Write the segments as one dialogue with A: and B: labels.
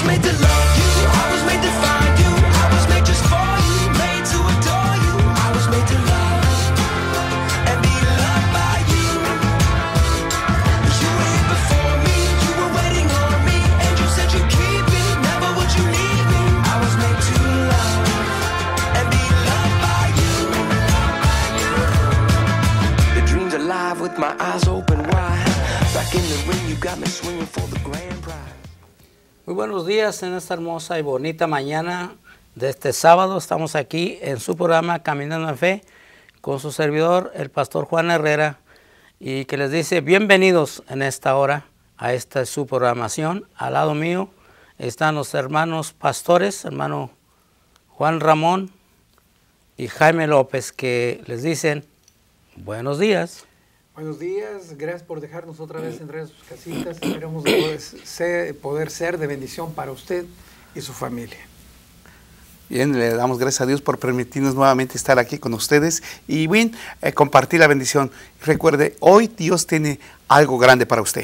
A: made to love you, I was made to find you, I was made just for you, made to adore you. I was made to love and be loved by you. You were here before me, you were waiting on me, and you said you'd keep me, never would you leave me. I was made to love and be loved by you. The dream's alive with my eyes open wide. Back in the ring, you got me swinging for the grand prize.
B: Muy buenos días en esta hermosa y bonita mañana de este sábado. Estamos aquí en su programa Caminando en Fe con su servidor, el pastor Juan Herrera, y que les dice bienvenidos en esta hora a esta su programación. Al lado mío están los hermanos pastores, hermano Juan Ramón y Jaime López, que les dicen buenos días.
C: Buenos días, gracias por dejarnos otra vez entrar en sus casitas. Esperamos poder ser de bendición para usted y su familia.
D: Bien, le damos gracias a Dios por permitirnos nuevamente estar aquí con ustedes y bien, compartir la bendición. Recuerde, hoy Dios tiene algo grande para usted.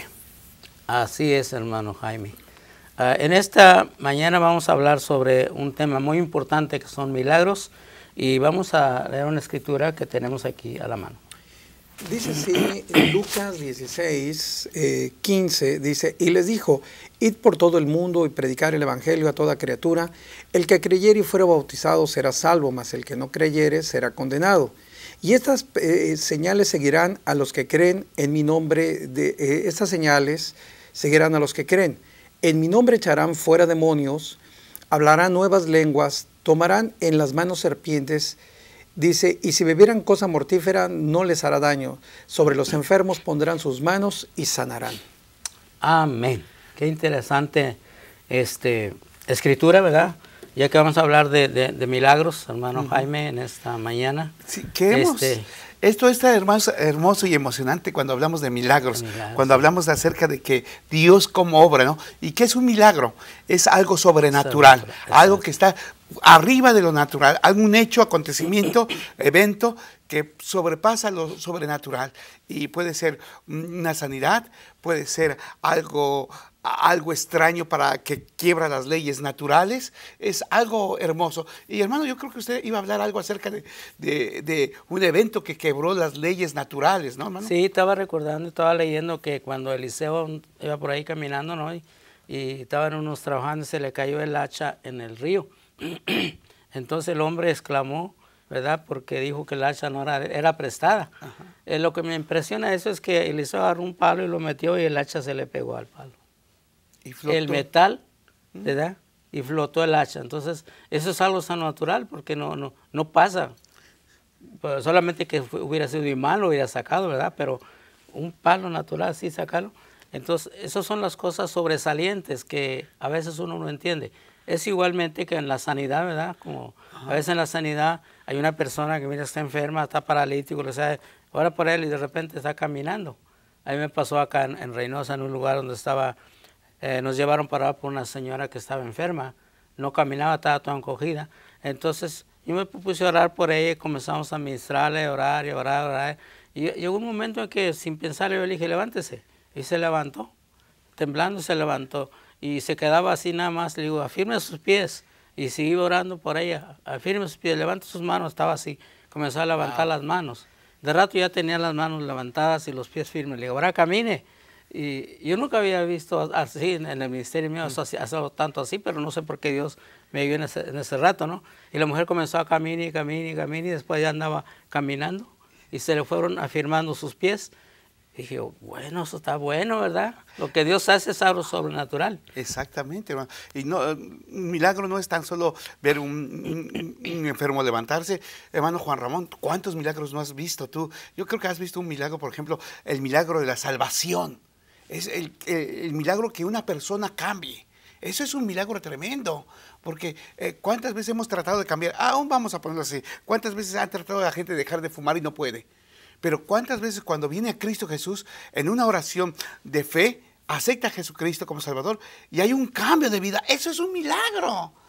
B: Así es, hermano Jaime. En esta mañana vamos a hablar sobre un tema muy importante que son milagros y vamos a leer una escritura que tenemos aquí a la mano.
C: Dice así, Lucas 16, 15, dice, y les dijo, id por todo el mundo y predicar el evangelio a toda criatura. El que creyere y fuera bautizado será salvo, mas el que no creyere será condenado. Y estas señales seguirán a los que creen en mi nombre. Estas señales seguirán a los que creen. En mi nombre echarán fuera demonios, hablarán nuevas lenguas, tomarán en las manos serpientes. Dice, y si bebieran cosa mortífera no les hará daño. Sobre los enfermos pondrán sus manos y sanarán.
B: Amén. Qué interesante escritura, ¿verdad? Ya que vamos a hablar de milagros, hermano Jaime, en esta mañana.
D: Sí, queremos. Esto está hermoso y emocionante cuando hablamos de milagros, cuando hablamos acerca de que Dios como obra, ¿no? ¿Y qué es un milagro? Es algo sobrenatural, algo que está arriba de lo natural, algún hecho, acontecimiento, evento que sobrepasa lo sobrenatural. Y puede ser una sanidad, puede ser algo extraño para que quiebra las leyes naturales, es algo hermoso. Y hermano, yo creo que usted iba a hablar algo acerca de un evento que quebró las leyes naturales, ¿no, hermano?
B: Sí, estaba recordando, estaba leyendo que cuando Eliseo iba por ahí caminando, ¿no? Y estaban unos trabajando y se le cayó el hacha en el río. Entonces el hombre exclamó, ¿verdad? Porque dijo que el hacha no era prestada. Lo que me impresiona eso es que Eliseo agarró un palo y lo metió y el hacha se le pegó al palo.
D: Y flotó.
B: El metal, ¿verdad? Y flotó el hacha. Entonces, eso es algo tan natural porque no pasa. Pues solamente que hubiera sido imán lo hubiera sacado, ¿verdad? Pero un palo natural, sí, sacarlo. Entonces, esas son las cosas sobresalientes que a veces uno no entiende. Es igualmente que en la sanidad, ¿verdad? Como a veces en la sanidad hay una persona que mira está enferma, está paralítico, o sea, ora por él y de repente está caminando. A mí me pasó acá en Reynosa, en un lugar donde estaba... nos llevaron para por una señora que estaba enferma, no caminaba, estaba toda encogida. Entonces yo me puse a orar por ella y comenzamos a ministrarle, orar. Y llegó un momento en que sin pensar yo le dije, levántese. Y se levantó, temblando se levantó. Y se quedaba así nada más, le digo, afirme sus pies. Y seguí orando por ella, afirme sus pies, levante sus manos, estaba así. Comenzó a levantar las manos. De rato ya tenía las manos levantadas y los pies firmes. Le digo, ahora camine. Y yo nunca había visto así en el ministerio mío, hacerlo tanto así, pero no sé por qué Dios me vio en ese rato, ¿no? Y la mujer comenzó a caminar y después ya andaba caminando y se le fueron afirmando sus pies. Y dije, bueno, eso está bueno, ¿verdad? Lo que Dios hace es algo sobrenatural.
D: Exactamente, hermano. Y no, un milagro no es tan solo ver un enfermo levantarse. Hermano Juan Ramón, ¿cuántos milagros no has visto tú? Yo creo que has visto un milagro, por ejemplo, el milagro de la salvación. Es el milagro que una persona cambie. Eso es un milagro tremendo, porque ¿cuántas veces hemos tratado de cambiar? Aún vamos a ponerlo así. ¿Cuántas veces ha tratado la gente de dejar de fumar y no puede? Pero ¿cuántas veces cuando viene a Cristo Jesús en una oración de fe, acepta a Jesucristo como Salvador y hay un cambio de vida? Eso es un milagro.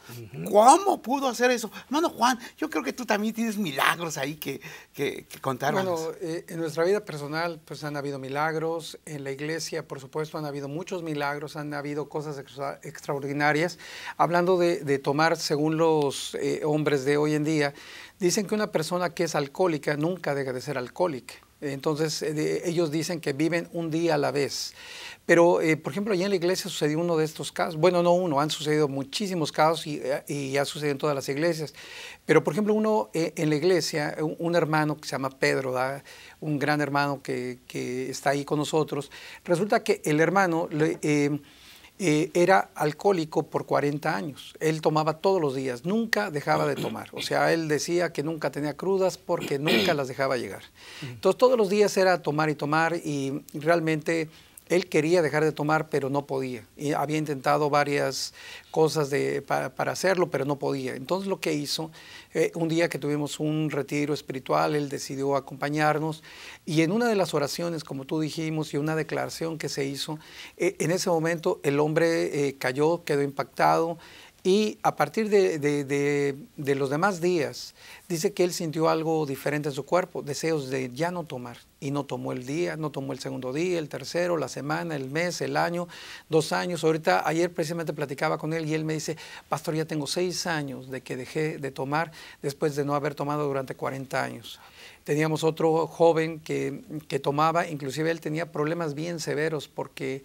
D: ¿Cómo pudo hacer eso? Hermano Juan, yo creo que tú también tienes milagros ahí que contarnos.
C: Bueno, en nuestra vida personal pues han habido milagros, en la iglesia por supuesto han habido muchos milagros, han habido cosas extraordinarias. Hablando de tomar, según los hombres de hoy en día, dicen que una persona que es alcohólica nunca deja de ser alcohólica. Entonces ellos dicen que viven un día a la vez. Pero, por ejemplo, allá en la iglesia sucedió uno de estos casos. Bueno, no uno, han sucedido muchísimos casos y ha sucedido en todas las iglesias. Pero, por ejemplo, uno en la iglesia, un hermano que se llama Pedro, ¿verdad? Un gran hermano que está ahí con nosotros, resulta que el hermano era alcohólico por 40 años. Él tomaba todos los días, nunca dejaba de tomar. O sea, él decía que nunca tenía crudas porque nunca las dejaba llegar. Entonces, todos los días era tomar y realmente él quería dejar de tomar, pero no podía. Y había intentado varias cosas para hacerlo, pero no podía. Entonces lo que hizo, un día que tuvimos un retiro espiritual, él decidió acompañarnos y en una de las oraciones, como tú dijimos, y una declaración que se hizo, en ese momento el hombre cayó, quedó impactado. Y a partir de los demás días, dice que él sintió algo diferente en su cuerpo, deseos de ya no tomar. Y no tomó el día, no tomó el segundo día, el tercero, la semana, el mes, el año, 2 años. Ahorita, ayer precisamente platicaba con él y él me dice, pastor, ya tengo 6 años de que dejé de tomar después de no haber tomado durante 40 años. Teníamos otro joven que tomaba, inclusive él tenía problemas bien severos porque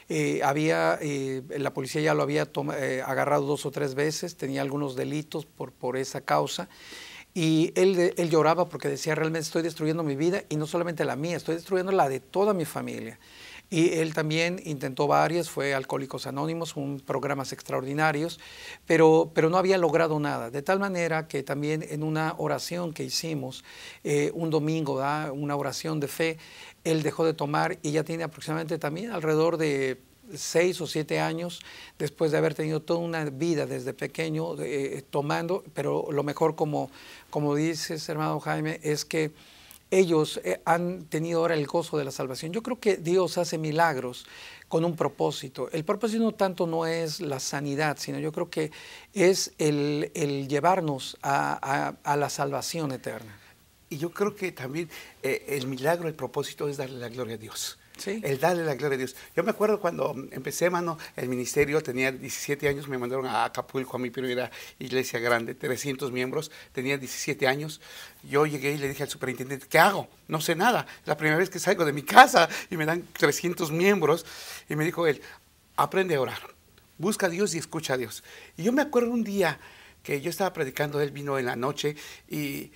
C: la policía ya lo había agarrado 2 o 3 veces, tenía algunos delitos por esa causa. Y él lloraba porque decía, realmente estoy destruyendo mi vida y no solamente la mía, estoy destruyendo la de toda mi familia. Y él también intentó varias, fue Alcohólicos Anónimos, programas extraordinarios, pero no había logrado nada. De tal manera que también en una oración que hicimos un domingo, una oración de fe, él dejó de tomar y ya tiene aproximadamente también alrededor de 6 o 7 años después de haber tenido toda una vida desde pequeño tomando, pero lo mejor, como dices, hermano Jaime, es que ellos han tenido ahora el gozo de la salvación. Yo creo que Dios hace milagros con un propósito. El propósito no es la sanidad, sino yo creo que es el llevarnos a la salvación eterna.
D: Y yo creo que también el milagro, el propósito es darle la gloria a Dios.
C: Sí.
D: El darle la gloria a Dios. Yo me acuerdo cuando empecé, hermano, el ministerio, tenía 17 años, me mandaron a Acapulco, a mi primera iglesia grande, 300 miembros, tenía 17 años. Yo llegué y le dije al superintendente, ¿qué hago? No sé nada, la primera vez que salgo de mi casa y me dan 300 miembros. Y me dijo él, aprende a orar, busca a Dios y escucha a Dios. Y yo me acuerdo un día que yo estaba predicando, él vino en la noche y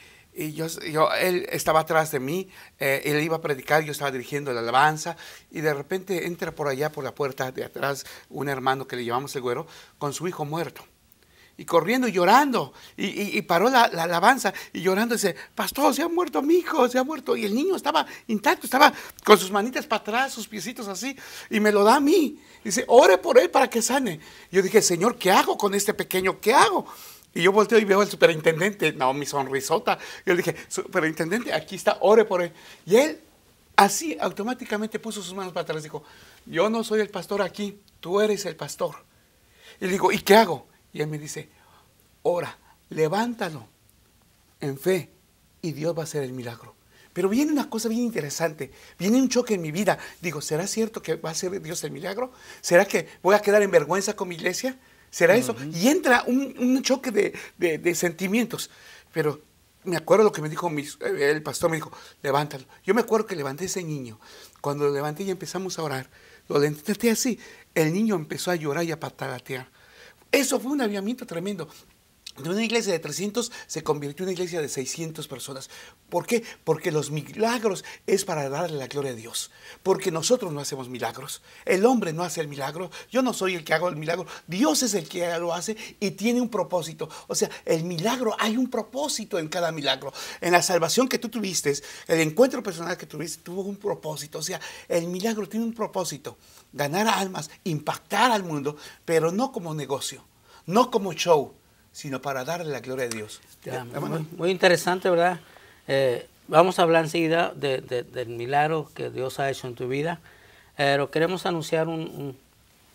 D: él estaba atrás de mí, él iba a predicar, yo estaba dirigiendo la alabanza y de repente entra por allá, por la puerta de atrás, un hermano que le llamamos el Güero, con su hijo muerto. Y corriendo y llorando, y paró la alabanza y llorando, dice, pastor, se ha muerto mi hijo, se ha muerto. Y el niño estaba intacto, estaba con sus manitas para atrás, sus piecitos así, y me lo da a mí. Dice, ore por él para que sane. Yo dije, Señor, ¿qué hago con este pequeño? ¿Qué hago? Y yo volteo y veo al superintendente, no, mi sonrisota. Yo le dije, superintendente, aquí está, ore por él. Y él así automáticamente puso sus manos para atrás y dijo, yo no soy el pastor aquí, tú eres el pastor. Y le digo, ¿y qué hago? Y él me dice, ora, levántalo en fe y Dios va a hacer el milagro. Pero viene una cosa bien interesante, viene un choque en mi vida. Digo, ¿será cierto que va a hacer Dios el milagro? ¿Será que voy a quedar en vergüenza con mi iglesia? ¿Será eso? Y entra un choque de sentimientos. Pero me acuerdo lo que me dijo el pastor, me dijo, levántalo. Yo me acuerdo que levanté ese niño. Cuando lo levanté y empezamos a orar, lo levanté así. El niño empezó a llorar y a patalear. Eso fue un avivamiento tremendo. De una iglesia de 300 se convirtió en una iglesia de 600 personas. ¿Por qué? Porque los milagros es para darle la gloria a Dios. Porque nosotros no hacemos milagros. El hombre no hace el milagro. Yo no soy el que hago el milagro. Dios es el que lo hace y tiene un propósito. O sea, el milagro, hay un propósito en cada milagro. En la salvación que tú tuviste, el encuentro personal que tuviste, tuvo un propósito. O sea, el milagro tiene un propósito. Ganar almas, impactar al mundo, pero no como negocio, no como show, sino para darle la gloria a Dios.
B: Ya, muy interesante, ¿verdad? Vamos a hablar enseguida del milagro que Dios ha hecho en tu vida, pero queremos anunciar un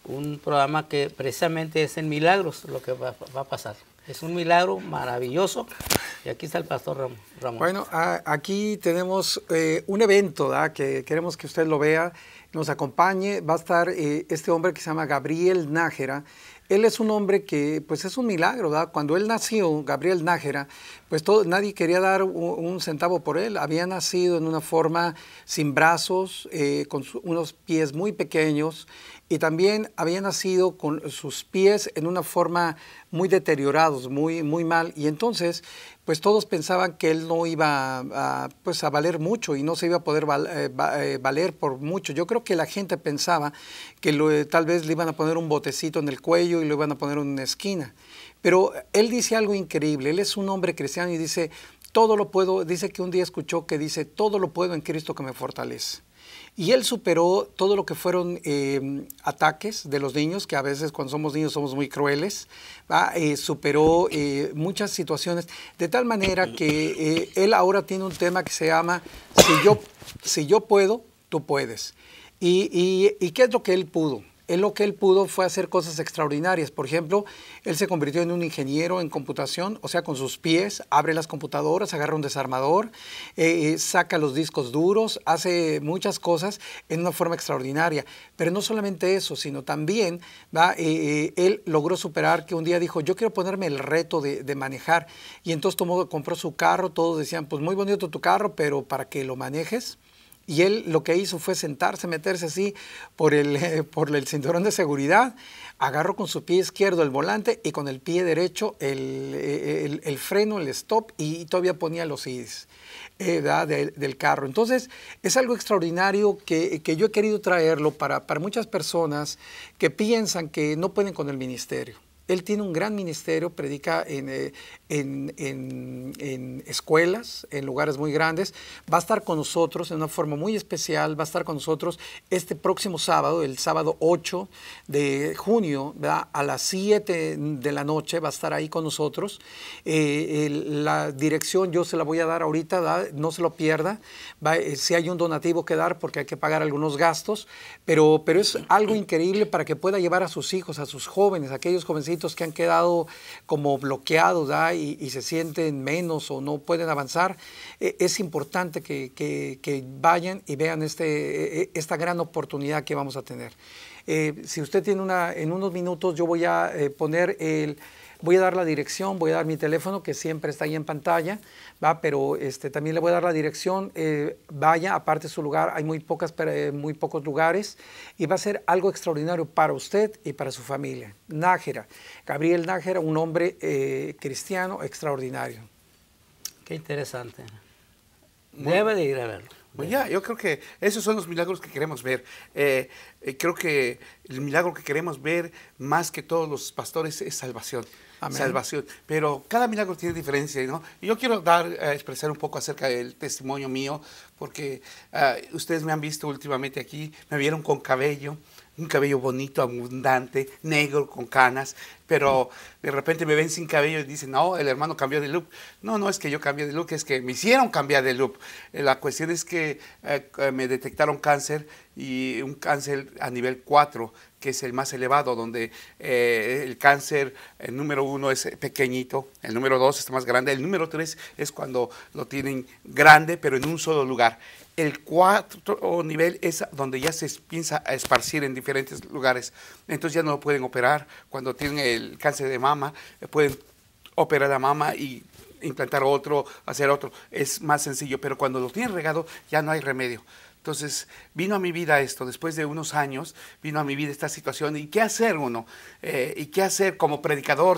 B: un programa que precisamente es en milagros lo que va a pasar. Es un milagro maravilloso. Y aquí está el pastor Ramón.
C: Bueno, aquí tenemos un evento, ¿verdad?, que queremos que usted lo vea, nos acompañe. Va a estar este hombre que se llama Gabriel Nájera. Él es un hombre que, pues, es un milagro, ¿verdad? Cuando él nació, Gabriel Nájera, pues nadie quería dar un centavo por él. Había nacido en una forma sin brazos, con unos pies muy pequeños, y también había nacido con sus pies en una forma muy deteriorados, muy mal. Y entonces, pues todos pensaban que él no iba a valer mucho y no se iba a poder valer por mucho. Yo creo que la gente pensaba que tal vez le iban a poner un botecito en el cuello y lo iban a poner en una esquina. Pero él dice algo increíble. Él es un hombre cristiano y dice, todo lo puedo. Dice que un día escuchó que dice, todo lo puedo en Cristo que me fortalece. Y él superó todo lo que fueron ataques de los niños, que a veces cuando somos niños somos muy crueles, superó muchas situaciones, de tal manera que él ahora tiene un tema que se llama Si yo puedo, tú puedes. ¿Y qué es lo que él pudo? Lo que él pudo fue hacer cosas extraordinarias. Por ejemplo, él se convirtió en un ingeniero en computación, o sea, con sus pies, abre las computadoras, agarra un desarmador, saca los discos duros, hace muchas cosas en una forma extraordinaria. Pero no solamente eso, sino también él logró superar que un día dijo, yo quiero ponerme el reto de manejar. Y entonces compró su carro, todos decían, pues muy bonito tu carro, pero para que lo manejes. Y él lo que hizo fue sentarse, meterse así por el cinturón de seguridad, agarró con su pie izquierdo el volante y con el pie derecho el freno, el stop, y todavía ponía los CDs del carro. Entonces es algo extraordinario que yo he querido traerlo para muchas personas que piensan que no pueden con el ministerio. Él tiene un gran ministerio, predica en escuelas, en lugares muy grandes. Va a estar con nosotros en una forma muy especial. Va a estar con nosotros este próximo sábado, el sábado 8 de junio, ¿verdad?, a las 7 de la noche. Va a estar ahí con nosotros. La dirección yo se la voy a dar ahorita, ¿verdad?, no se lo pierda. Si hay un donativo que dar porque hay que pagar algunos gastos, pero es algo increíble para que pueda llevar a sus hijos, a sus jóvenes, a aquellos jovencitos que han quedado como bloqueados, ¿verdad?, y se sienten menos o no pueden avanzar. Es importante que vayan y vean esta gran oportunidad que vamos a tener. Si usted tiene en unos minutos, yo voy a voy a dar la dirección, voy a dar mi teléfono que siempre está ahí en pantalla, ¿va? Pero también le voy a dar la dirección. Vaya, aparte de su lugar, hay muy pocos lugares y va a ser algo extraordinario para usted y para su familia. Nájera, Gabriel Nájera, un hombre cristiano extraordinario.
B: Qué interesante. Debe de ir a verlo.
D: Pues ya, yo creo que esos son los milagros que queremos ver. Creo que el milagro que queremos ver más que todos los pastores es salvación. Amén. Salvación. Pero cada milagro tiene diferencia, ¿no? Y yo quiero expresar un poco acerca del testimonio mío, porque ustedes me han visto últimamente aquí, me vieron con cabello, un cabello bonito, abundante, negro, con canas, pero de repente me ven sin cabello y dicen, no, el hermano cambió de look. No es que yo cambié de look, es que me hicieron cambiar de look. La cuestión es que me detectaron cáncer, y un cáncer a nivel 4, que es el más elevado, donde el cáncer, el número 1 es pequeñito, el número 2 está más grande, el número 3 es cuando lo tienen grande, pero en un solo lugar. El 4 nivel es donde ya se piensa a esparcir en diferentes lugares, entonces ya no lo pueden operar. Cuando tienen el cáncer de mama, pueden operar la mama y implantar otro, hacer otro, es más sencillo, pero cuando lo tienen regado ya no hay remedio. Entonces vino a mi vida esto, después de unos años vino a mi vida esta situación. ¿Y qué hacer uno? ¿Y qué hacer como predicador,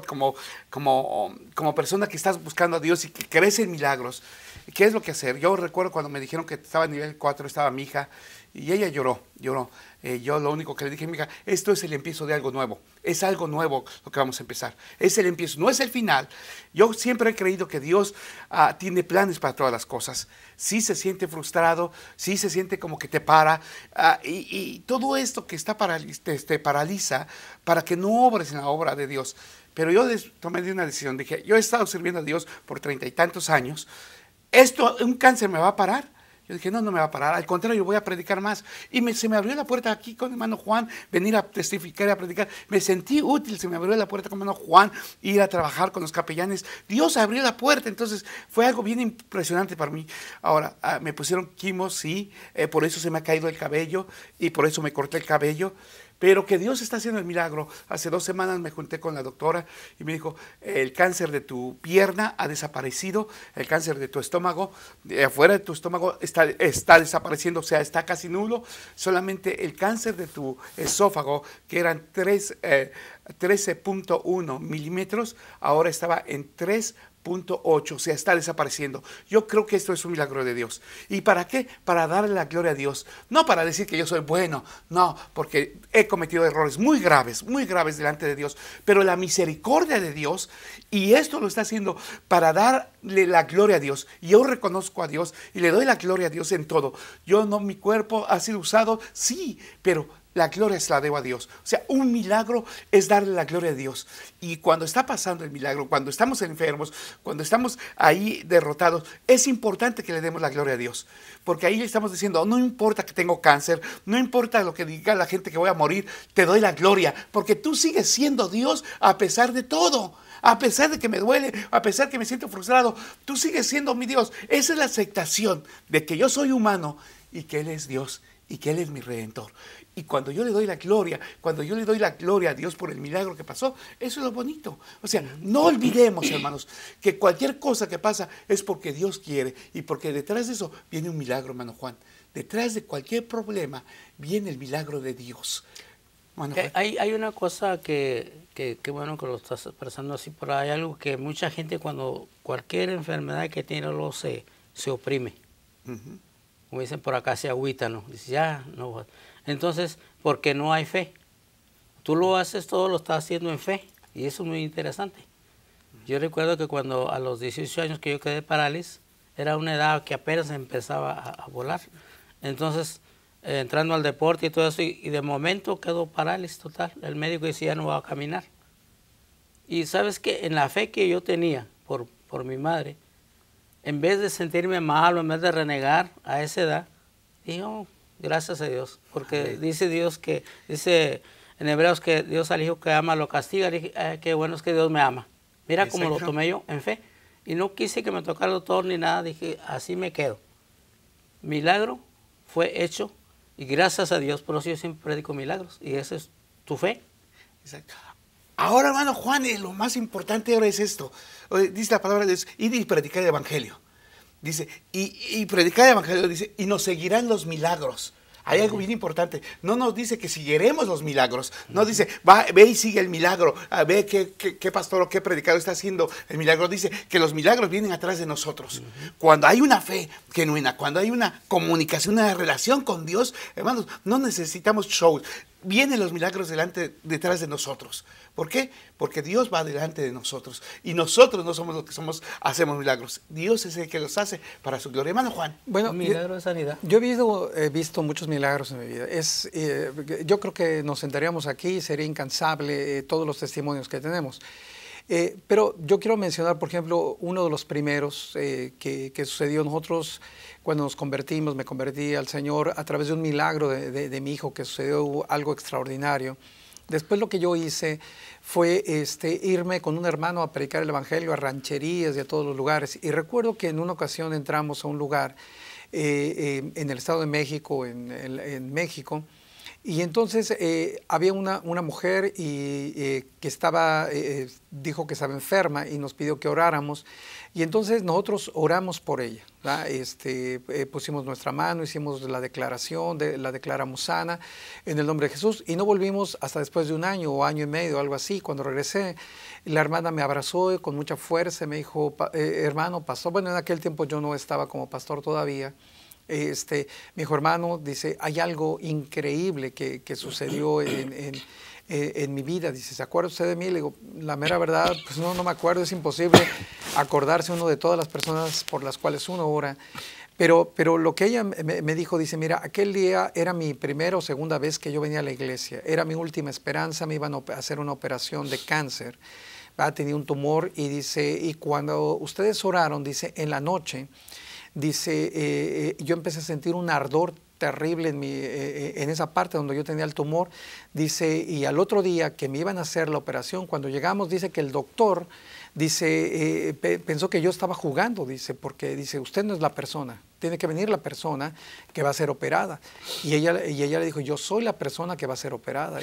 D: como persona que estás buscando a Dios y que crees en milagros? ¿Qué es lo que hacer? Yo recuerdo cuando me dijeron que estaba en nivel 4, estaba mi hija, y ella lloró. Yo lo único que le dije, mi hija, esto es el empiezo de algo nuevo. Es algo nuevo lo que vamos a empezar. Es el empiezo, no es el final. Yo siempre he creído que Dios tiene planes para todas las cosas. Sí se siente frustrado, sí se siente como que te para, y todo esto que te paraliza para que no obres en la obra de Dios. Pero yo tomé una decisión, dije, yo he estado sirviendo a Dios por 30 y tantos años, ¿un cáncer me va a parar? Yo dije, no, no me va a parar, al contrario, voy a predicar más. Y se me abrió la puerta aquí con el hermano Juan, venir a testificar y a predicar. Me sentí útil, se me abrió la puerta con el hermano Juan, ir a trabajar con los capellanes. Dios abrió la puerta, entonces fue algo bien impresionante para mí. Ahora, me pusieron quimio, sí, por eso se me ha caído el cabello y por eso me corté el cabello. Pero que Dios está haciendo el milagro. Hace 2 semanas me junté con la doctora y me dijo, el cáncer de tu pierna ha desaparecido, el cáncer de tu estómago, afuera de tu estómago está desapareciendo, o sea, está casi nulo. Solamente el cáncer de tu esófago, que eran 13.1 milímetros, ahora estaba en 3.8, o sea, está desapareciendo. Yo creo que esto es un milagro de Dios. ¿Y para qué? Para darle la gloria a Dios. No para decir que yo soy bueno, no, porque he cometido errores muy graves delante de Dios. Pero la misericordia de Dios, y esto lo está haciendo para darle la gloria a Dios. Y yo reconozco a Dios y le doy la gloria a Dios en todo. Mi cuerpo ha sido usado, sí, pero la gloria se la debo a Dios. O sea, un milagro es darle la gloria a Dios. Y cuando está pasando el milagro, cuando estamos enfermos, cuando estamos ahí derrotados, es importante que le demos la gloria a Dios. Porque ahí le estamos diciendo, no importa que tengo cáncer, no importa lo que diga la gente que voy a morir, te doy la gloria. Porque tú sigues siendo Dios a pesar de todo. A pesar de que me duele, a pesar de que me siento frustrado, tú sigues siendo mi Dios. Esa es la aceptación de que yo soy humano y que Él es Dios y que Él es mi Redentor. Y cuando yo le doy la gloria, cuando yo le doy la gloria a Dios por el milagro que pasó, eso es lo bonito. O sea, no olvidemos, hermanos, que cualquier cosa que pasa es porque Dios quiere y porque detrás de eso viene un milagro, hermano Juan. Detrás de cualquier problema viene el milagro de Dios.
B: Hay una cosa que bueno que lo estás expresando así, pero hay algo que mucha gente cuando cualquier enfermedad que tiene luego se oprime. Como dicen por acá, se agüita, ¿no? Dice, ya, no. Entonces, porque no hay fe. Tú lo haces todo, lo estás haciendo en fe. Y eso es muy interesante. Yo recuerdo que cuando a los 18 años que yo quedé parálisis, era una edad que apenas empezaba a volar. Entonces, entrando al deporte y todo eso, y de momento quedó parálisis total. El médico decía, ya no va a caminar. Y sabes que en la fe que yo tenía por mi madre, en vez de sentirme mal o en vez de renegar a esa edad, dije, oh, gracias a Dios. Porque dice Dios dice en Hebreos que Dios al hijo que ama lo castiga. Dije, qué bueno es que Dios me ama. Mira cómo lo tomé yo en fe. Y no quise que me tocara el doctor ni nada. Dije, así me quedo. Milagro fue hecho. Y gracias a Dios, por eso yo siempre predico milagros. Y esa es tu fe.
D: Exacto. Ahora, hermano Juan, lo más importante ahora es esto. Dice la palabra de Dios, ir y predicar el evangelio. Dice, y predicar el evangelio, dice, y nos seguirán los milagros. Hay algo bien importante. No nos dice que seguiremos los milagros. No dice, ve y sigue el milagro. Ve qué pastor o qué predicador está haciendo el milagro. Dice que los milagros vienen atrás de nosotros. Cuando hay una fe genuina, cuando hay una comunicación, una relación con Dios, hermanos, no necesitamos shows. Vienen los milagros detrás de nosotros. ¿Por qué? Porque Dios va delante de nosotros. Y nosotros no somos los que hacemos milagros. Dios es el que los hace para su gloria. Hermano Juan.
C: Bueno,
B: un milagro de sanidad.
C: Yo he visto muchos milagros en mi vida. Yo creo que nos sentaríamos aquí y sería incansable todos los testimonios que tenemos. Pero yo quiero mencionar, por ejemplo, uno de los primeros que sucedió. Nosotros, cuando nos convertimos, me convertí al Señor a través de un milagro de mi hijo, que sucedió algo extraordinario. Después lo que yo hice fue irme con un hermano a predicar el evangelio a rancherías y a todos los lugares. Y recuerdo que en una ocasión entramos a un lugar en el Estado de México, en México, y entonces había una mujer que dijo que estaba enferma y nos pidió que oráramos. Y entonces nosotros oramos por ella, pusimos nuestra mano, hicimos la declaración, la declaramos sana en el nombre de Jesús, y no volvimos hasta después de 1 año o año y medio, algo así. Cuando regresé, la hermana me abrazó con mucha fuerza, me dijo, hermano, pastor. Bueno, en aquel tiempo yo no estaba como pastor todavía. Me dijo, hermano, dice, hay algo increíble que sucedió en mi vida. Dice, ¿se acuerda usted de mí? Le digo, la mera verdad, pues no me acuerdo, es imposible acordarse uno de todas las personas por las cuales uno ora. Pero lo que ella me dijo, dice, mira, aquel día era mi primera o segunda vez que yo venía a la iglesia, era mi última esperanza, me iban a hacer una operación de cáncer, tenía un tumor, y dice, y cuando ustedes oraron, dice, en la noche, dice, yo empecé a sentir un ardor terrible en esa parte donde yo tenía el tumor, dice, y al otro día que me iban a hacer la operación, cuando llegamos, dice que el doctor, dice, pensó que yo estaba jugando, dice, porque dice, usted no es la persona, tiene que venir la persona que va a ser operada. Y ella le dijo, yo soy la persona que va a ser operada.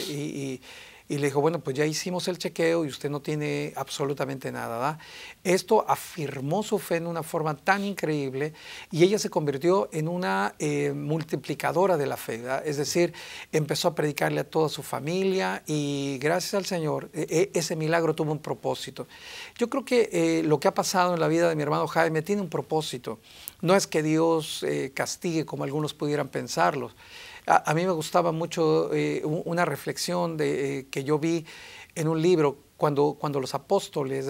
C: Y le dijo, bueno, pues ya hicimos el chequeo y usted no tiene absolutamente nada, ¿verdad? Esto afirmó su fe en una forma tan increíble y ella se convirtió en una multiplicadora de la fe, ¿verdad? Es decir, empezó a predicarle a toda su familia y gracias al Señor, ese milagro tuvo un propósito. Yo creo que lo que ha pasado en la vida de mi hermano Jaime tiene un propósito. No es que Dios castigue como algunos pudieran pensarlo. A mí me gustaba mucho una reflexión que yo vi en un libro cuando los apóstoles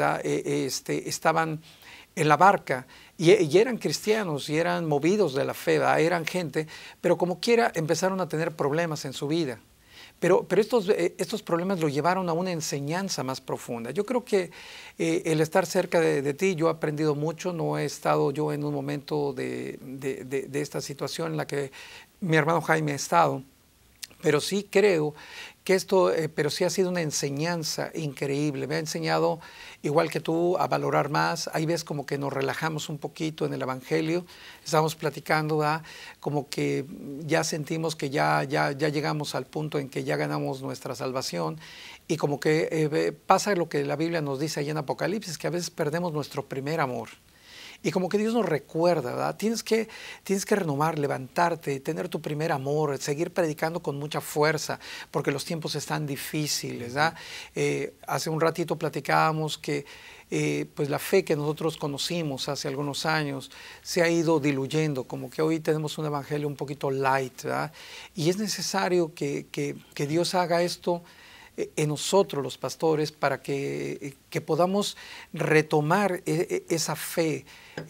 C: estaban en la barca y eran cristianos y eran movidos de la fe, ¿verdad? Eran gente, pero como quiera empezaron a tener problemas en su vida. Pero estos problemas lo llevaron a una enseñanza más profunda. Yo creo que el estar cerca de ti, yo he aprendido mucho, no he estado yo en un momento de esta situación en la que mi hermano Jaime ha estado, pero sí creo que esto, pero sí ha sido una enseñanza increíble. Me ha enseñado, igual que tú, a valorar más. Hay veces como que nos relajamos un poquito en el Evangelio, estamos platicando, ¿verdad? Como que ya sentimos que ya llegamos al punto en que ya ganamos nuestra salvación y como que pasa lo que la Biblia nos dice ahí en Apocalipsis, que a veces perdemos nuestro primer amor. Y como que Dios nos recuerda, ¿verdad? Tienes que renovar, levantarte, tener tu primer amor, seguir predicando con mucha fuerza, porque los tiempos están difíciles, ¿verdad? Hace un ratito platicábamos que pues la fe que nosotros conocimos hace algunos años se ha ido diluyendo, como que hoy tenemos un evangelio un poquito light, ¿verdad? Y es necesario que Dios haga esto en nosotros los pastores para que podamos retomar esa fe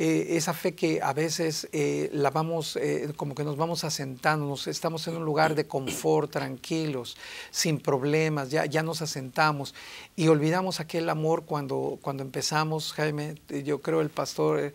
C: que a veces la vamos, como que nos vamos asentando, estamos en un lugar de confort, tranquilos, sin problemas, ya nos asentamos y olvidamos aquel amor cuando empezamos, Jaime, yo creo el pastor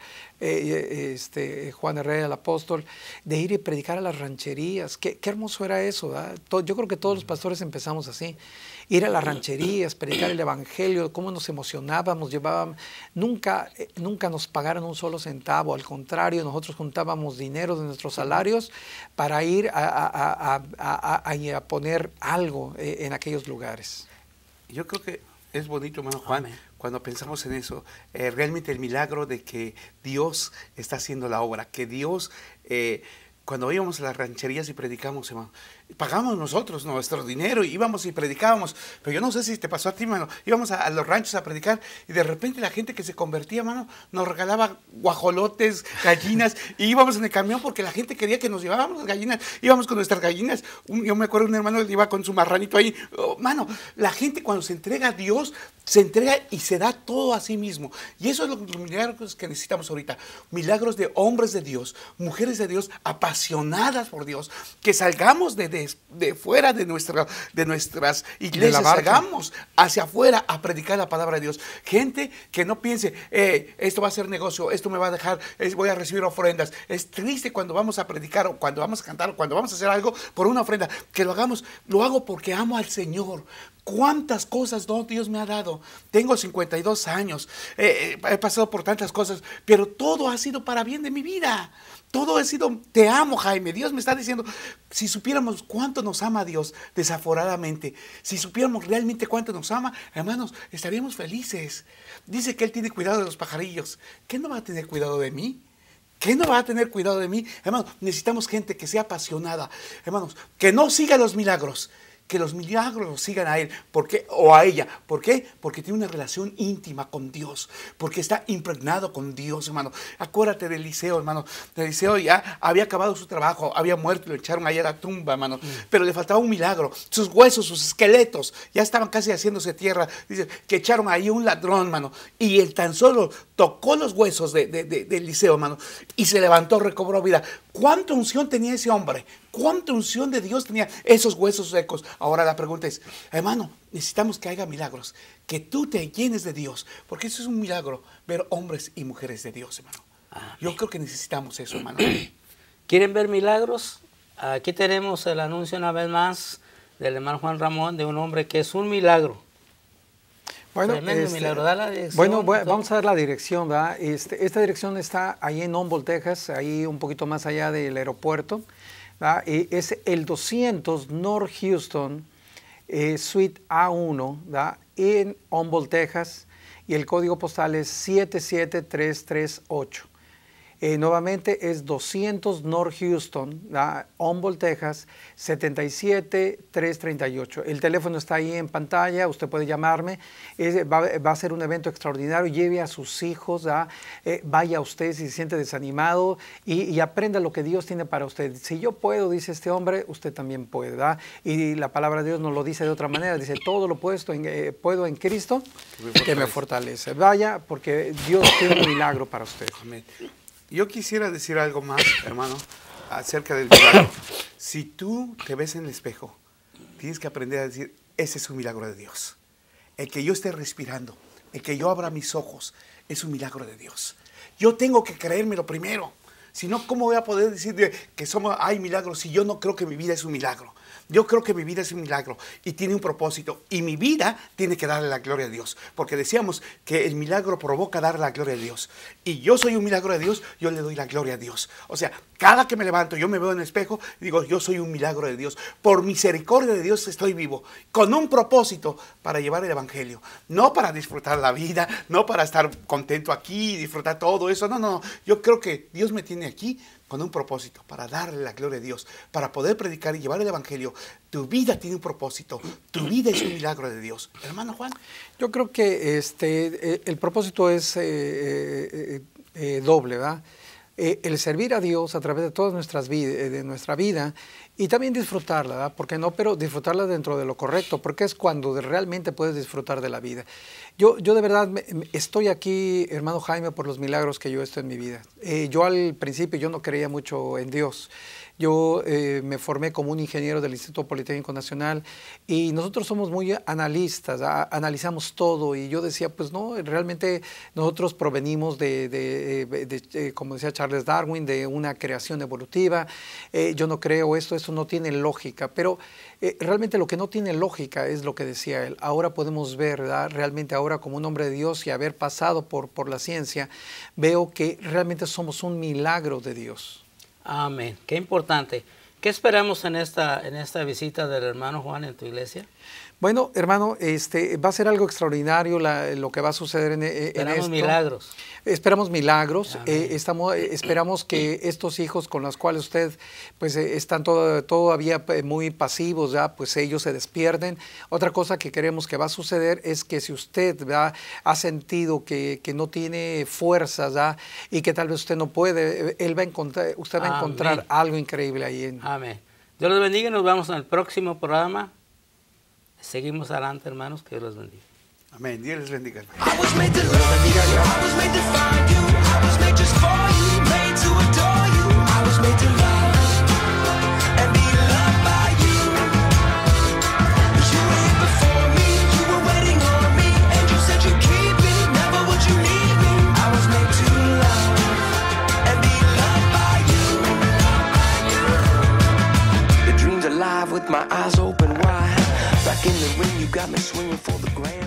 C: Juan Herrera, el apóstol, de ir y predicar a las rancherías. Qué hermoso era eso, ¿verdad? Yo creo que todos los pastores empezamos así. Ir a las rancherías, predicar el evangelio, cómo nos emocionábamos, nunca nos pagaron un solo centavo, al contrario, nosotros juntábamos dinero de nuestros salarios para ir a poner algo en aquellos lugares.
D: Yo creo que es bonito, hermano Juan, cuando pensamos en eso, realmente el milagro de que Dios está haciendo la obra, que Dios, cuando íbamos a las rancherías y predicamos, hermano, pagamos nosotros nuestro dinero, íbamos y predicábamos, pero yo no sé si te pasó a ti, mano, íbamos a los ranchos a predicar y de repente la gente que se convertía, mano, nos regalaba guajolotes, gallinas, y íbamos en el camión porque la gente quería que nos llevábamos las gallinas, íbamos con nuestras gallinas. Yo me acuerdo un hermano que iba con su marranito ahí. Mano, la gente cuando se entrega a Dios, se entrega y se da todo a sí mismo, y eso es los milagros que necesitamos ahorita, milagros de hombres de Dios, mujeres de Dios, apasionadas por Dios, que salgamos de fuera de nuestras iglesias, salgamos hacia afuera a predicar la palabra de Dios. Gente que no piense, esto va a ser negocio, esto me va a dejar, voy a recibir ofrendas. Es triste cuando vamos a predicar o cuando vamos a cantar o cuando vamos a hacer algo por una ofrenda, que lo hago porque amo al Señor. ¿Cuántas cosas Dios me ha dado? Tengo 52 años, he pasado por tantas cosas, pero todo ha sido para bien de mi vida. Todo ha sido, te amo, Jaime. Dios me está diciendo, si supiéramos cuánto nos ama Dios desaforadamente, si supiéramos realmente cuánto nos ama, hermanos, estaríamos felices. Dice que Él tiene cuidado de los pajarillos. ¿Qué no va a tener cuidado de mí? ¿Qué no va a tener cuidado de mí? Hermanos, necesitamos gente que sea apasionada. Hermanos, que no siga los milagros, que los milagros los sigan a él o a ella. ¿Por qué? Porque tiene una relación íntima con Dios, porque está impregnado con Dios, hermano. Acuérdate de Eliseo, hermano. Eliseo ya había acabado su trabajo, había muerto, lo echaron allá a la tumba, hermano. Pero le faltaba un milagro. Sus huesos, sus esqueletos, ya estaban casi haciéndose tierra. Dice que echaron ahí un ladrón, hermano. Y él tan solo tocó los huesos de Eliseo, hermano, y se levantó, recobró vida. ¿Cuánta unción tenía ese hombre? ¿Cuánta unción de Dios tenía esos huesos secos? Ahora la pregunta es, hermano, necesitamos que haya milagros, que tú te llenes de Dios, porque eso es un milagro, ver hombres y mujeres de Dios, hermano. Yo creo que necesitamos eso, hermano.
B: ¿Quieren ver milagros? Aquí tenemos el anuncio una vez más del hermano Juan Ramón de un hombre que es un milagro.
C: Bueno,
B: Tremendo milagro. Da la dirección,
C: vamos a ver la dirección, ¿verdad? Esta dirección está ahí en Humboldt, Texas, ahí un poquito más allá del aeropuerto, ¿verdad? Es el 200 North Houston, Suite A1, ¿verdad? En Humboldt, Texas, y el código postal es 77338. Nuevamente es 200 North Houston, Humboldt, Texas, 77338. El teléfono está ahí en pantalla, usted puede llamarme. Va a ser un evento extraordinario. Lleve a sus hijos, vaya usted si se siente desanimado y aprenda lo que Dios tiene para usted. Si yo puedo, dice este hombre, usted también puede, ¿verdad? Y la palabra de Dios nos lo dice de otra manera. Dice, todo lo puedo en Cristo que me fortalece. Vaya, porque Dios tiene un milagro para usted.
D: Amén. Yo quisiera decir algo más, hermano, acerca del milagro. Si tú te ves en el espejo, tienes que aprender a decir, ese es un milagro de Dios. El que yo esté respirando, el que yo abra mis ojos, es un milagro de Dios. Yo tengo que creérmelo primero. Si no, ¿cómo voy a poder decir que hay milagros si yo no creo que mi vida es un milagro? Yo creo que mi vida es un milagro y tiene un propósito. Y mi vida tiene que darle la gloria a Dios. Porque decíamos que el milagro provoca dar la gloria a Dios. Y yo soy un milagro de Dios, yo le doy la gloria a Dios. O sea, cada que me levanto, yo me veo en el espejo y digo, yo soy un milagro de Dios. Por misericordia de Dios estoy vivo. Con un propósito para llevar el evangelio. No para disfrutar la vida, no para estar contento aquí y disfrutar todo eso. No, no. Yo creo que Dios me tiene aquí con un propósito, para darle la gloria a Dios, para poder predicar y llevar el evangelio. Tu vida tiene un propósito, tu vida es un milagro de Dios. Hermano Juan.
C: Yo creo que el propósito es doble, ¿verdad? El servir a Dios a través de todas nuestra vida y también disfrutarla, ¿verdad? ¿Por qué no? Pero disfrutarla dentro de lo correcto, porque es cuando realmente puedes disfrutar de la vida. Yo de verdad estoy aquí, hermano Jaime, por los milagros que yo he visto en mi vida. Yo al principio yo no creía mucho en Dios. Yo me formé como un ingeniero del Instituto Politécnico Nacional y nosotros somos muy analistas, analizamos todo y yo decía, pues no, realmente nosotros provenimos como decía Charles Darwin, de una creación evolutiva. Yo no creo esto no tiene lógica, pero realmente lo que no tiene lógica es lo que decía él. Ahora podemos ver, ¿verdad? Realmente ahora como un hombre de Dios y haber pasado por la ciencia, veo que realmente somos un milagro de Dios.
B: Amén. Qué importante. ¿Qué esperamos en esta visita del hermano Juan en tu iglesia?
C: Bueno, hermano, va a ser algo extraordinario lo que va a suceder en esto.
B: Esperamos milagros.
C: Esperamos milagros. Esperamos que estos hijos con los cuales usted pues están todavía muy pasivos, ¿ya? Pues ellos se despierten. Otra cosa que queremos que va a suceder es que si usted ha sentido que no tiene fuerzas, ¿ya? Y que tal vez usted no puede, usted va a encontrar algo increíble ahí.
B: Amén. Dios los bendiga y nos vemos en el próximo programa. Seguimos adelante, hermanos, que Dios los bendiga.
D: Amén, Dios les bendiga.
A: I was made to love you, I was made to find you, I was made just for you, made to adore you. I was made to love and be loved by you. You were here before me, you were waiting on me, and you said you'd keep me, never would you leave me. I was made to love and be loved by you. The dream's alive with my eyes open wide. Back in the ring, you got me swinging for the grand.